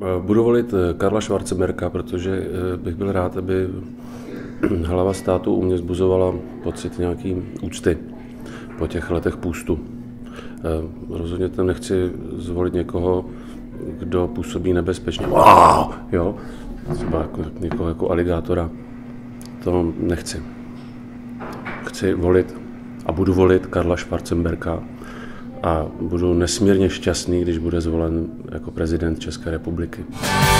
Budu volit Karla Schwarzenberga, protože bych byl rád, aby hlava státu u mě vzbuzovala pocit nějaký úcty po těch letech půstu. Rozhodně tam nechci zvolit někoho, kdo působí nebezpečně. Jo? Třeba někoho jako aligátora. To nechci. Chci volit a budu volit Karla Schwarzenberga a budu nesmírně šťastný, když bude zvolen jako prezident České republiky.